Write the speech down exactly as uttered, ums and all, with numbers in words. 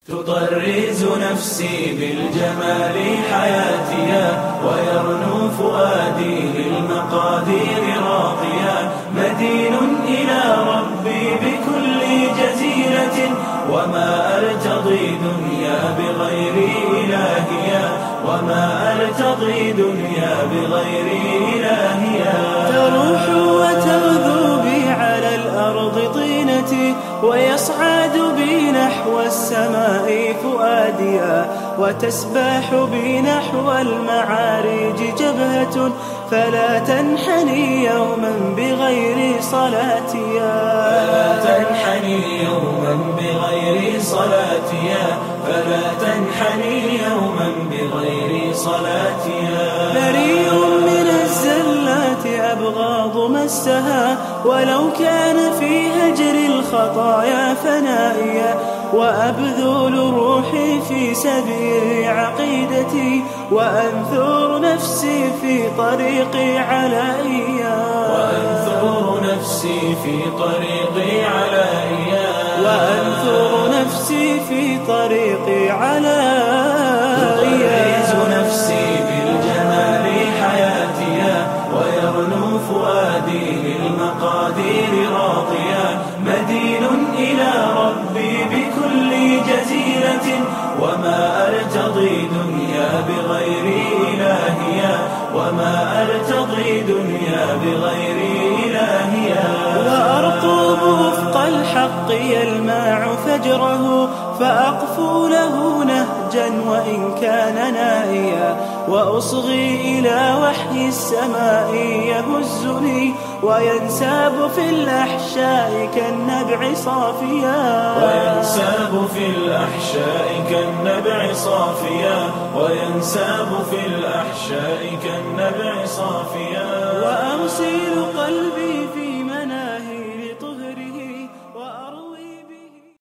تطرز نفسي بالجمال حياتيا، ويرنو فؤادي للمقادير راقيا، مدين إلى ربي بكل جزيرة، وما أرتضي دنيا بغير إلهيا، وما أرتضي دنيا بغير إلهيا. تروح وتغدو بي على الأرض طينتي، ويصعد بي نحو السماء فؤاديا، وتسبح بي نحو المعارج جبهة، فلا تنحني يوما بغير صلاتيا، فلا تنحني يوما بغير صلاتيا، فلا تنحني يوما بغير صلاتيا. بريء من الزلات أبغاض مسها، ولو كان في هجر الخطايا فنائيا، وأبذل روحي في سبيل عقيدتي، وأنثر نفسي في طريقي علائيا، وأنثر نفسي في طريقي علائيا، وأنثر نفسي في طريقي علائيا. تطرز نفسي بالجمال حياتيا، ويرنو فؤادي للمقادير راقيا، مدين إلى ربي بكل جزيرة، وما أرتضي دنيا بغير إلهيا، وما أرتضي دنيا بغير إلهيا. وأرقب وفق الحق يلمع فجره، فأقفو له نهجا وإن كان نائيا، وأصغي إلى وحي السماء يهزني، وينساب في الأحشاء كالنبع صافيا، وينساب في الأحشاء كالنبع صافيا، وينساب في الأحشاء كالنبع صافيا. وأرسل قلبي